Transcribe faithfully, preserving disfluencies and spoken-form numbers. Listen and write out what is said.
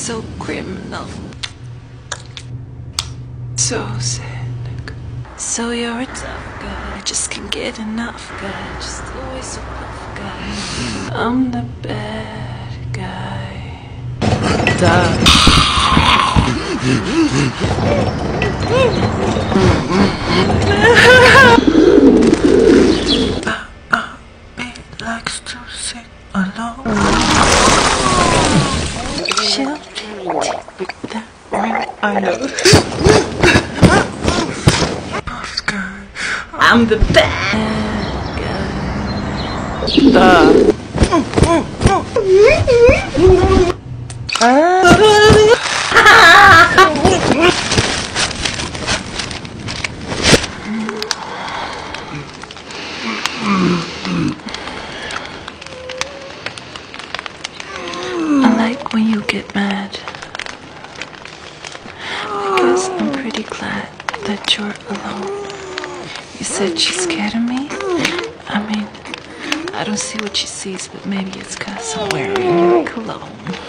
so criminal, so cynic. So you're a tough guy, just can't get enough guy, just always so tough guy. I'm the bad guy. Duh. He likes to sing along. She'll take the ring. I know. Buff guy. I'm the bad guy. Duh. I like when you get mad, because I'm pretty glad that you're alone. You said she's scared of me? I mean, I don't see what she sees, but maybe it's because I'm wearing your cologne.